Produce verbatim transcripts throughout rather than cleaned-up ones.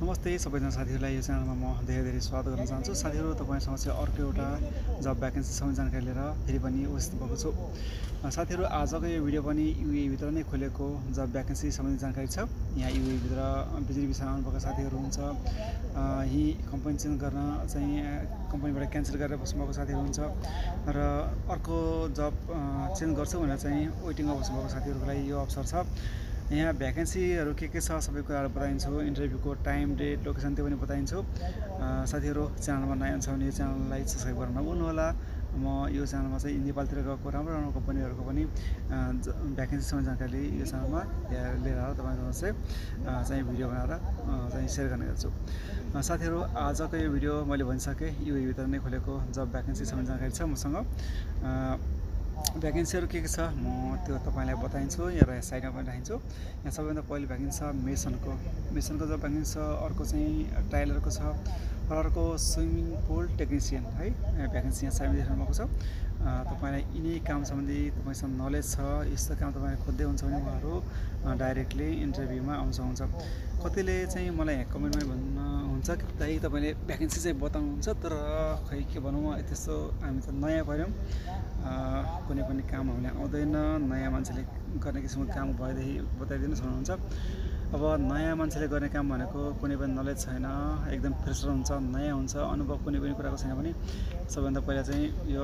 नमस्ते सबैजना साथीहरूलाई यो च्यानलमा म धेरै धेरै स्वागत गर्न चाहन्छु। साथीहरू तपाईहरुसँग चाहिँ अर्को एउटा जब भ्याकेन्सी सम्बन्धी जानकारी लिएर फेरि पनि उपस्थित भएको छु। साथीहरू आजको यो भिडियो पनि युए भित्र नै खोलेको जब भ्याकेन्सी सम्बन्धी जानकारी छ। यहाँ युए भित्र बिजुली विषयमा आउनुभएका साथीहरू हुन्छ, यही कम्पनी चेन्ज गर्न चाहिँ कम्पनीबाट क्यान्सल गरेर बस्नुभएको साथीहरू हुन्छ र अर्को जब चेन्ज गर्छु भनेर चाहिँ वेटिङमा बस्नुभएको साथीहरूको लागि यो अवसर छ। यहाँ भ्याकेन्सीहरू के के छ सबै कुराहरू बताइन्छु, इन्टरभ्यूको टाइम डेट लोकेसन त्यो पनि बताइन्छु। साथीहरू च्यानलमा नयाँ छ भने यो च्यानललाई सब्सक्राइब गर्न नभुल्नु होला। म यो च्यानलमा चाहिँ नेपालतिर गएको राम्रो राम्रो कम्पनीहरूको पनि भ्याकेन्सीसँग जानकारी यो च्यानलमा लिएर आएर तपाईँहरूसँग चाहिँ चाहिँ भिडियो बनाएर चाहिँ सेयर गर्ने गर्छु। साथीहरू आजको यो भिडियो मैले भनिसकेँ युए भित्र नै खोलेको जब भ्याकेन्सी सम्बन्धी जानकारी छ मसँग। भ्याकेन्सीहरू के के छ म त्यो तपाईँलाई बताइन्छु र यहाँ साइडमा पनि राखिन्छु। यहाँ सबैभन्दा पहिलो भ्याकेन्सी छ मेसनको मेसनको जब भ्याकेन्सी छ, अर्को चाहिँ टाइलरको छ र अर्को स्विमिङ पुल टेक्निसियन है भ्याकेन्सी यहाँ साइडमा देख्नु भएको छ। तपाईँलाई यिनै काम सम्बन्धी तपाईँसँग नलेज छ, यस्तो काम तपाईँले खोज्दै हुन्छ भने उहाँहरू डाइरेक्टली इन्टरभ्यूमा आउन सक्नुहुन्छ। कतिले चाहिँ मलाई यहाँ कमेन्टमा भन्नुहुन्छ कि दाइ तपाईँले भ्याकेन्सी चाहिँ बताउनुहुन्छ तर खै के भनौँ त्यस्तो हामी त नयाँ पऱ्यौँ, कुनै पनि काम हामीलाई आउँदैन, नयाँ मान्छेले गर्ने किसिमको काम भएदेखि बताइदिनु सक्नुहुन्छ। अब नयाँ मान्छेले गर्ने काम भनेको कुनै पनि नलेज छैन, एकदम फ्रेसर हुन्छ, नयाँ हुन्छ, अनुभव कुनै पनि कुराको छैन भने सबैभन्दा पहिला चाहिँ यो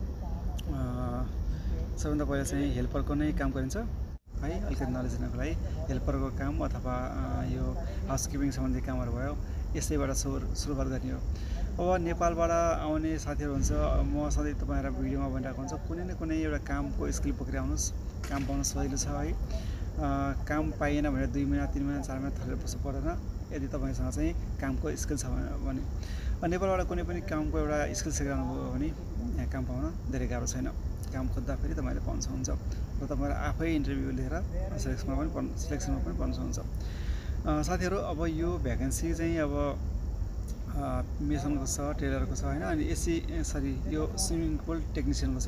सबैभन्दा पहिला चाहिँ हेल्परको नै काम गरिन्छ है। अलिकति नलेज दिनको लागि हेल्परको काम अथवा यो हाउसकिपिङ सम्बन्धी कामहरू भयो, यसैबाट सुरु सुरुवात गर्ने हो। अब नेपालबाट आउने साथीहरू हुन्छ, म सधैँ तपाईँहरू भिडियोमा भनिरहेको हुन्छ कुनै न कुनै एउटा कामको स्किल पक्रेर आउनुहोस्, काम पाउन सजिलो छ है। काम पाइएन भने दुई महिना तिन महिना चार महिना थलेर बस्नु पर्दैन यदि तपाईँसँग चाहिँ कामको स्किल छ भने। नेपालबाट कुनै पनि कामको एउटा स्किल सिकेर आउनुभयो भने यहाँ काम पाउन धेरै गाह्रो छैन। काम खोज्दा फेरि तपाईँले पाउन सक्नुहुन्छ र तपाईँहरू आफै इन्टरभ्यू लिएर सिलेक्सनमा पनि पढ्नु सिलेक्सनमा पनि पढ्न सक्नुहुन्छ। साथीहरू अब यो भ्याकेन्सी चाहिँ अब मेसनको छ, टेलरको छ होइन, अनि एसी सरी यो स्विमिङ पुल टेक्निसियनको छ।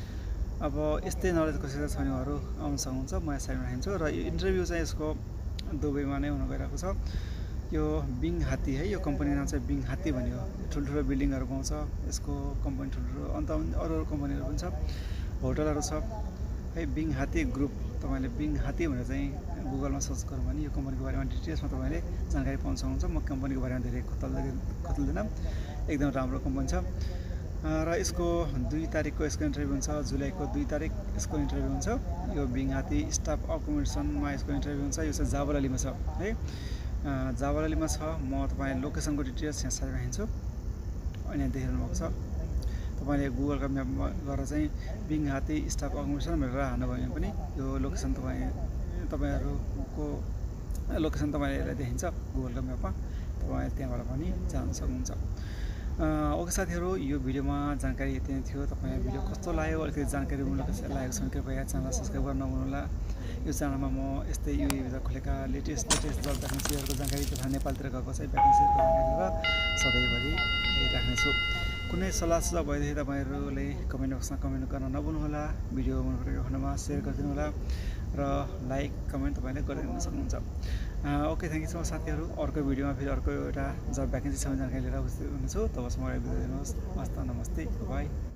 अब यस्तै नलेज कसैको छ भने उहाँहरू आउन सक्नुहुन्छ, म यहाँ साइडमा राखिन्छु। र यो इन्टरभ्यू चाहिँ यसको दुबईमा नै हुन गइरहेको छ। यो बिङहात्ती है, यो कम्पनी नाम चाहिँ बिङहात्ती भन्यो। ठुल्ठुलो बिल्डिङहरू पाउँछ यसको कम्पनी, ठुल्ठुलो अन्त अरू अरू कम्पनीहरू पनि छ, होटलहरू छ है। बिङहात्ती ग्रुप तपाईँले बिङहात्ती भनेर चाहिँ गुगलमा सर्च गर्नु भने यो कम्पनीको बारेमा डिटेल्समा तपाईँले जानकारी पाउन सक्नुहुन्छ। म कम्पनीको बारेमा धेरै कतल्दैन कतल्दैन एकदम राम्रो कम्पनी छ। र यसको दुई तारिकको यसको इन्टरभ्यू हुन्छ, जुलाईको दुई तारिक यसको इन्टरभ्यू हुन्छ। यो बिङहात्ती स्टाफ अकोमोडेसनमा यसको इन्टरभ्यू हुन्छ। यो चाहिँ जेबल अलीमा छ है, जेबल अलीमा छ। म तपाईँलाई लोकेसनको डिटेल्स यहाँ साइडमा राखिन्छु अनि यहाँ देखिरहनु भएको छ। तपाईँले गुगलको म्यापमा गएर चाहिँ बिङहात्ती स्टाफ अकोमोडेसन भनेर हाल्नुभयो भने पनि यो लोकेसन तपाईँ तपाईँहरूको लोकेसन तपाईँलाई देखिन्छ गुगलको म्यापमा, तपाईँ त्यहाँबाट पनि जान सक्नुहुन्छ। ओके साथीहरू, यो भिडियोमा जानकारी यति नै थियो। तपाईँ भिडियो कस्तो लाग्यो, अलिकति जानकारी लागेको छ भने कृपया च्यानललाई सब्सक्राइब गर्न नभुल्नु होला। यो च्यानलमा म यस्तै युएभित्र खोलेका लेटेस्ट लेटेस्ट जब भ्याकेन्सीहरूको जानकारी तथा नेपालतिर गएको चाहिँ भ्याकेन्सीहरूको जानकारी लिएर सधैँभरि राख्नेछु। कुनै सल्लाह सुझाव भएदेखि तपाईँहरूले कमेन्ट बक्समा कमेन्ट गर्न नभुल्नुहोला। भिडियो मन परेको खण्डमा सेयर गरिदिनु होला र लाइक कमेन्ट तपाईँले गरिदिन सक्नुहुन्छ। Okay, thank you so much साथीहरू। अर्को भिडियोमा फेरि अर्को एउटा जब भ्याकेन्सी सम्बन्धी जानकारी लिएर उपस्थित हुनेछु। तबसम्म बिदा दिनुहोस्। हस्त नमस्ते, बाई।